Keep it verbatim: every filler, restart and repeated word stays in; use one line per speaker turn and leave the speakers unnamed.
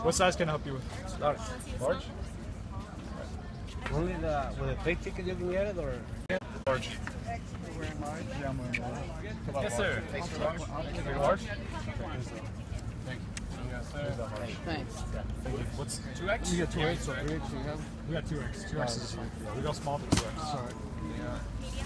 What size can I help you with?
Large.
Large?
Only the with a big ticket you can get it, or
Large. You're wearing large? Yeah, I'm wearing large. Yes, sir. Thanks for large. You're large? Thank you. Yes, sir.
Thanks.
Yeah, thank you. What's two X? You got two X. We got two X. two X is fine. We got small to two X. Sorry. Yeah.